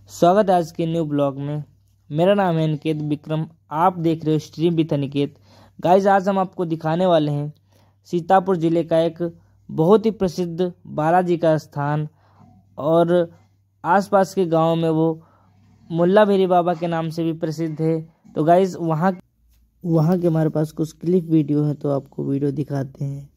स्वागत है आज के न्यू ब्लॉग में। मेरा नाम है अनिकेत विक्रम, आप देख रहे हो स्ट्रीम विद अनिकेत। गाइज, आज हम आपको दिखाने वाले हैं सीतापुर ज़िले का एक बहुत ही प्रसिद्ध बालाजी का स्थान और आसपास के गांव में वो मुल्ला भेरी बाबा के नाम से भी प्रसिद्ध है। तो गाइज, वहाँ के हमारे पास कुछ क्लिप वीडियो है, तो आपको वीडियो दिखाते हैं।